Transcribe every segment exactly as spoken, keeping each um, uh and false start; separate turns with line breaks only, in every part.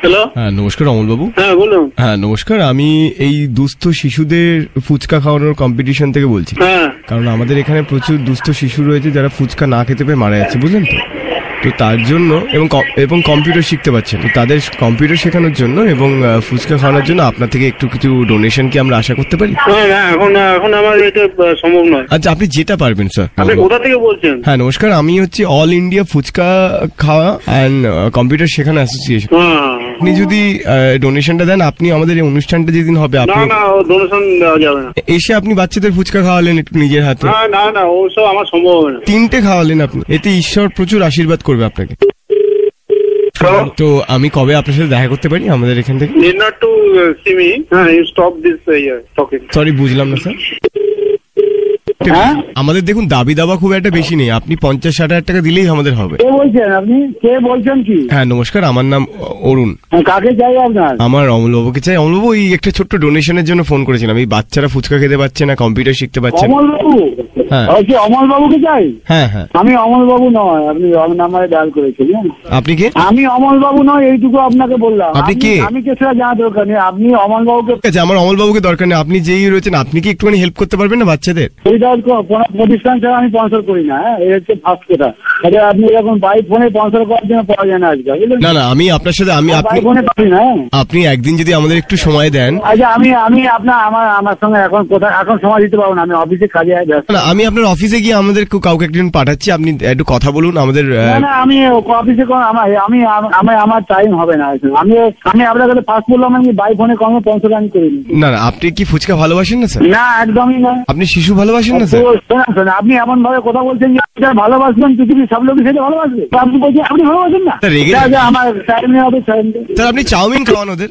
Hello,
হ্যাঁ নমস্কার অমল বাবু।
হ্যাঁ বলুন।
হ্যাঁ নমস্কার, আমি এই দুস্থ শিশুদের ফুচকা খাওয়ানোর কম্পিটিশন থেকে বলছি।
হ্যাঁ,
কারণ আমাদের এখানে প্রচুর দুস্থ শিশু রয়েছে যারা ফুচকা না খেতে পেয়ে মারা যাচ্ছে, বুঝলেন তো। তো তার জন্য এবং ক- এবং কম্পিউটার শিখতে পারছেন, তো তাদের কম্পিউটার শেখানোর জন্য এবং আহ, ফুচকা খাওয়ানোর জন্য আপনার থেকে একটু কিছু ডোনেশন কি আমরা আশা করতে পারি?
হ্যাঁ, না, এখন এখন আমার এটা আহ, সম্ভব নয়।
আচ্ছা, আপনি যেটা পারবেন স্যার।
আপনি কোথা থেকে বলছেন?
হ্যাঁ নমস্কার, আমি হচ্ছে অল ইন্ডিয়া ফুচকা খাওয়া অ্যান্ড কম্পিউটার শেখানো অ্যাসোসিয়েশন।
হ্যাঁ,
আপনি যদি ডোনেশনটা দেন, আপনি আমাদের এই অনুষ্ঠানটা যেদিন হবে
না
আপনি
না, ডোনেশন দেওয়া যাবে না।
এসে আপনি বাচ্চাদের ফুচকা খাওয়ালেন একটু নিজের হাতে,
না না না, ওসব আমার সম্ভব হবে না।
তিনটে খাওয়ালেন আপনি, এতে ঈশ্বর প্রচুর আশীর্বাদ করবে আপনাকে। তো আমি কবে আপনার সাথে দেখা করতে পারি আমাদের এখান থেকে?
Need not to uh, see me. Uh, you stop this uh, yeah, talking.
Sorry, বুঝলাম না স্যার।
হ্যাঁ?
আমাদের দেখুন দাবি দাবা খুব একটা বেশি নেই, আপনি পঞ্চাশ ষাট হাজার টাকা দিলেই আমাদের হবে।
কে বলছেন আপনি? কে বলছেন কি?
হ্যাঁ নমস্কার, আমার নাম অ- অরুণ।
কাকে চাই আপনার?
আমার অমলবাবুকে চাই। অমলবাবু, এই একটা ছোট্ট ডোনেশনের জন্য ফোন করেছিলাম। এই বাচ্চারা ফুচকা খেতে পারছে না, কম্পিউটার শিখতে পারছে না।
অমল বাবু?
হ্যাঁ।
কি অমল বাবুকে চাই?
হ্যাঁ হ্যাঁ।
আমি অমল বাবু নয়, আপনি রং নাম্বারে ডায়াল করেছিলেন।
আপনি কে?
আমি অমল বাবু নয়, এইটুকু আপনাকে বললাম।
আপনি কে?
আমি কে সেটা জানা দরকার নেই, আপনি অমল বাবুকে।
ঠিক আছে, আমার অমলবাবুকে দরকার নেই, আপনি যেই রয়েছেন আপনি কি একটুখানি হেল্প করতে পারবেন না বাচ্চাদের?
এইটা কোনো প্রতিষ্ঠান ছাড়া আমি স্পন্সর করি না। হ্যাঁ, এই হচ্ছে ফার্স্ট কথা। আরে আপনি এরকম বাই ফোনে স্পন্সর করার জন্য পাওয়া যায় না আজকাল, বুঝলেন?
না না, আমি আপনার সাথে আমি আপনি
বাই ফোনে পারি না। হ্যাঁ।
আপনি একদিন যদি আমাদের একটু সময় দেন।
আচ্ছা, আমি আমি আপনার আমার আমার সঙ্গে এখন কোথায় এখন সময় দিতে পারবো না, আমি অফিসে কাজে ব্যস্ত।
না, আমি আপনার অফিসে গিয়ে আমাদের কেউ- কাউকে একজন পাঠাচ্ছি, আপনি একটু কথা বলুন আমাদের। আহ,
না না, আমি অফিসে কোনো আমার আমি আমি আমার টাইম হবে না। আমি আমি আপনার কাছে ফার্স্ট বললাম, আমি বাই ফোনে কোনো স্পন্সর আমি করিনি।
না না, আপনি কি ফুচকা ভালোবাসেন না স্যার?
না, একদমই না।
আপনি শিশু ভালোবাসেন না
তো
স্যার?
শোনেন শোনেন, আপনি এমন ভাবে কথা বলছেন যে আপনি ভালোবাসবেন, পৃথিবীর সব লোক সেটা ভালোবাসবে। তো আপনি বলছেন আপনি ভালোবাসেন না?
তা রেগে-
যা, যা, আমার টাইম নেই, হবে টাইম নেই।
স্যার আপনি চাউমিন খাওয়ান ওদের।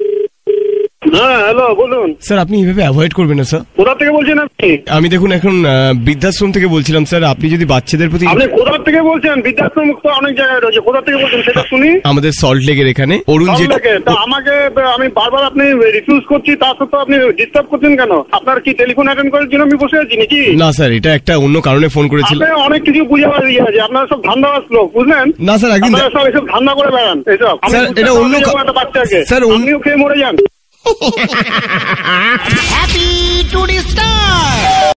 হ্যাঁ, হ্যালো, বলুন।
স্যার আপনি এইভাবে অ্যাভয়েড করবেন না স্যার।
কোথা থেকে বলছেন আপনি?
আমি দেখুন এখন আহ, বৃদ্ধাশ্রম থেকে বলছিলাম স্যার। আপনি যদি বাচ্চাদের প্রতি
আপনি কোথা থেকে বলছেন? বৃদ্ধাশ্রম মুক্ত অনেক জায়গায় রয়েছে, কোথা থেকে বলছেন সেটা শুনি।
আমাদের সল্ট লেকের এখানে অরুণ
সব
যেটা
থেকে। তা আমাকে আমি বারবার আপনি রিফিউজ করছি, তা সত্ত্বেও আপনি ডিস্টার্ব করছেন কেন? আপনার কি টেলিফোন অ্যাটেন্ড করার জন্য আমি বসে আছি নাকি?
না স্যার, এটা একটা অন্য কারণে ফোন করেছিলাম।
আপনি অনেক কিছু বুঝাবার ইয়ে আছে, আপনারা সব ধান্দাবাজ লোক, বুঝলেন?
না স্যার, একদিন
আপনারা সব এসব ধান্দা করে বেড়ান এসব। আমি
স্যার,
বুঝতে
এটা অন্য
পারছি
কা-
একটা বাচ্চাকে,
স্যার, অন্য-
আপনিও খেয়ে মরে যান।
Happy to the star!